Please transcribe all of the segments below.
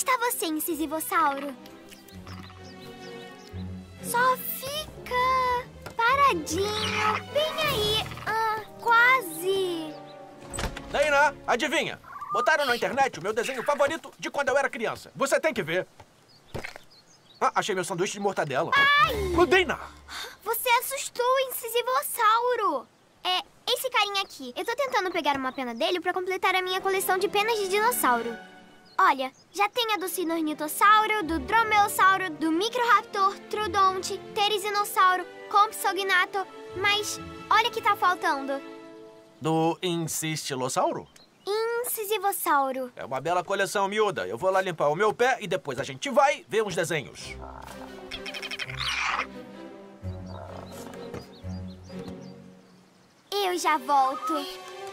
está você, Incisivossauro? Só fica paradinho, bem aí. Quase. Dana, adivinha? Botaram na internet o meu desenho favorito de quando eu era criança. Você tem que ver. Achei meu sanduíche de mortadela. Ai! Dana! Você assustou o Incisivossauro. Esse carinha aqui. Eu tô tentando pegar uma pena dele pra completar a minha coleção de penas de dinossauro. Olha, já tem a do Sinornitossauro, do Dromeossauro, do Microraptor, Trudonte, Teresinossauro, Compsognato, mas olha que tá faltando. Do Insistilossauro? Incisivossauro. É uma bela coleção, miúda. Eu vou lá limpar o meu pé e depois a gente vai ver uns desenhos. Eu já volto.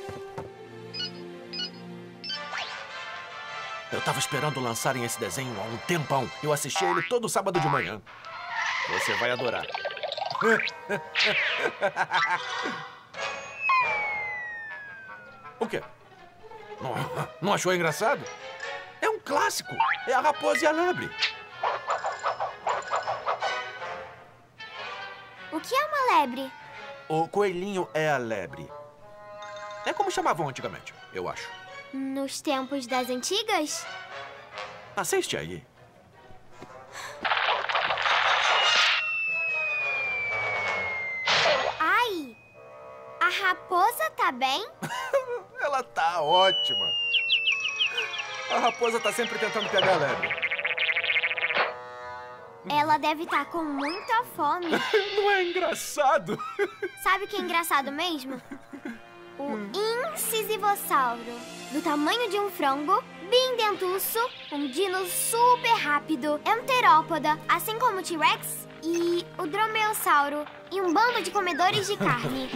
Eu tava esperando lançarem esse desenho há um tempão. Eu assisti ele todo sábado de manhã. Você vai adorar. O quê? Não achou engraçado? É um clássico. É a Raposa e a Lebre. O que é uma lebre? O coelhinho é a lebre. É como chamavam antigamente, eu acho. Nos tempos das antigas? Assiste aí. Ai! A raposa tá bem? Ela tá ótima. A raposa tá sempre tentando pegar a lebre. Ela deve estar com muita fome. Não é engraçado? Sabe o que é engraçado mesmo? O Incisivossauro. Do tamanho de um frango, bem dentuço, um dino super rápido. É um terópoda, assim como o T-Rex e o Dromeossauro. E um bando de comedores de carne.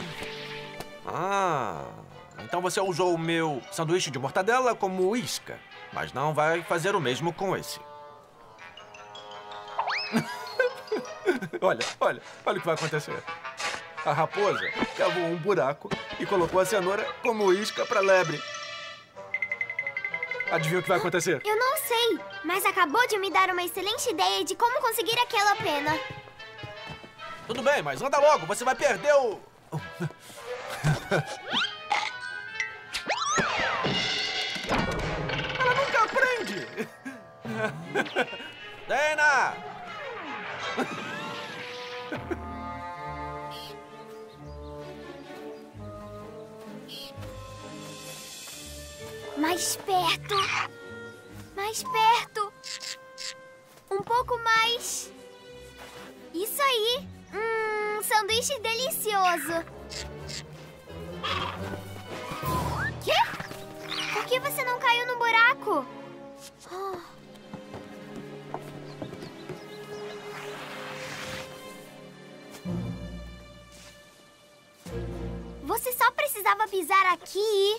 Então você usou o meu sanduíche de mortadela como isca. Mas não vai fazer o mesmo com esse. Olha o que vai acontecer. A raposa cavou um buraco e colocou a cenoura como isca pra lebre. Adivinha o que vai acontecer? Eu não sei, mas acabou de me dar uma excelente ideia de como conseguir aquela pena. Tudo bem, mas anda logo, você vai perder o... Ela nunca aprende! Dana! Mais perto. Mais perto. Um pouco mais. Isso aí. Sanduíche delicioso. Quê? Por que você não caiu no buraco? Você só precisava pisar aqui.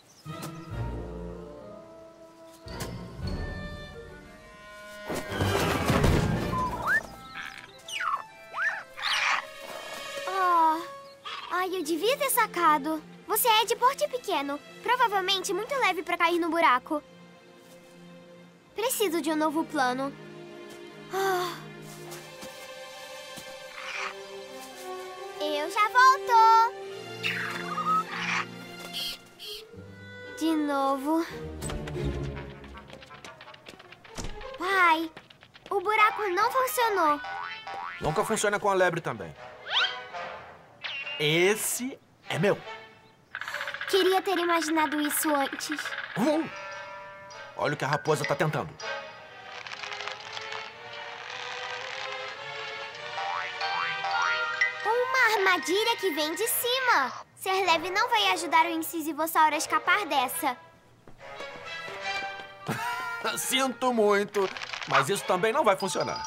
Eu devia ter sacado. Você é de porte pequeno, provavelmente muito leve para cair no buraco. Preciso de um novo plano. Eu já volto. De novo. Pai, o buraco não funcionou. Nunca funciona com a lebre também. Esse é meu. Queria ter imaginado isso antes. Olha o que a raposa tá tentando. Uma armadilha que vem de cima. Ser leve não vai ajudar o Incisivossauro a escapar dessa. Sinto muito, mas isso também não vai funcionar.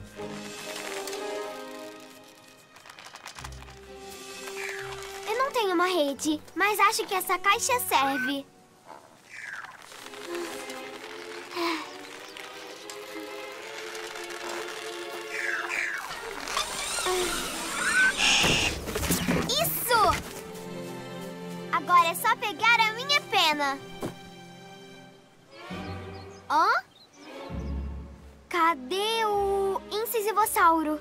Eu não tenho uma rede, mas acho que essa caixa serve. Isso! Agora é só pegar a minha pena. Hã? Cadê o incisivossauro?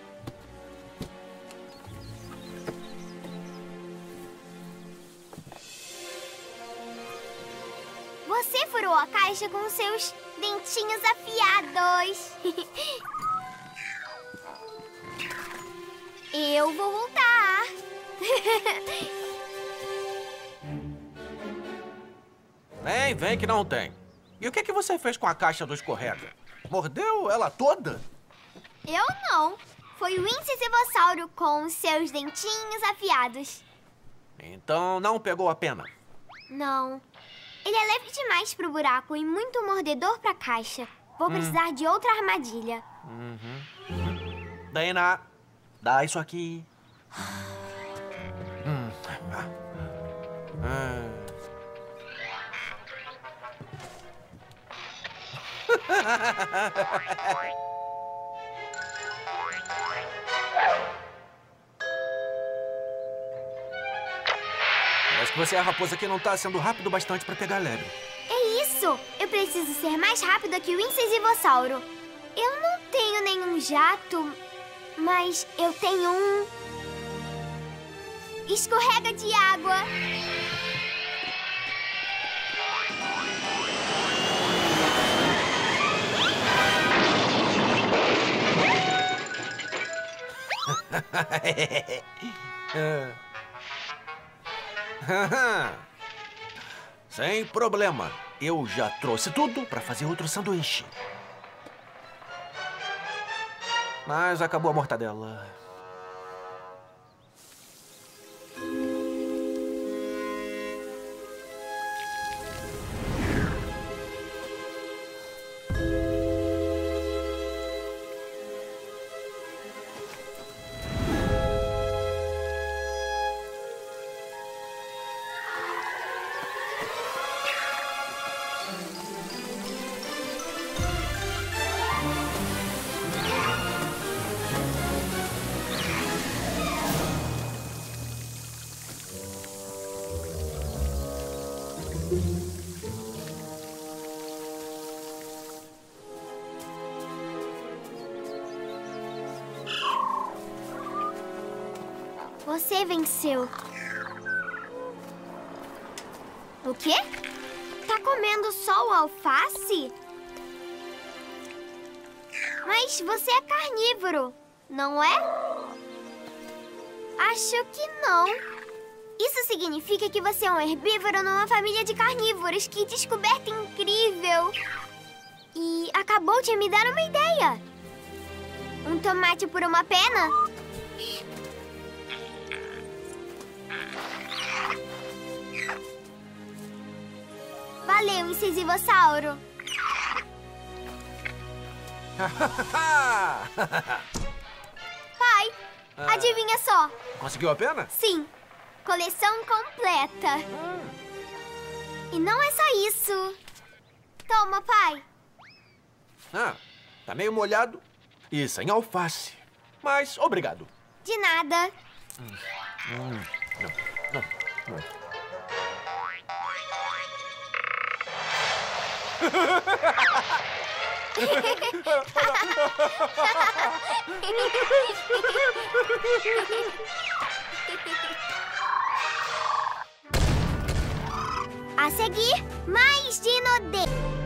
Você furou a caixa com seus dentinhos afiados. Eu vou voltar. Vem que não tem. E o que você fez com a caixa do escorrega? Mordeu ela toda? Eu não. Foi o incisivossauro com seus dentinhos afiados. Então não pegou a pena? Não. Ele é leve demais pro buraco e muito mordedor pra caixa. Vou precisar de outra armadilha. Dana, dá isso aqui. Parece que você é a raposa que não tá sendo rápido bastante pra pegar a lebre. É isso! Eu preciso ser mais rápida que o incisivossauro. Eu não tenho nenhum jato, mas eu tenho um... escorrega de água. Sem problema. Eu já trouxe tudo para fazer outro sanduíche. Mas acabou a mortadela. Você venceu. O quê? Tá comendo só o alface? Mas você é carnívoro, não é? Acho que não. Isso significa que você é um herbívoro numa família de carnívoros. Que descoberta incrível! E acabou de me dar uma ideia. Um tomate por uma pena? Valeu, incisivossauro. Pai, adivinha só. Conseguiu a pena? Sim, coleção completa. E não é só isso. Toma, pai. Tá meio molhado e sem alface. Mas obrigado. De nada. Não. A seguir, mais Dino Day.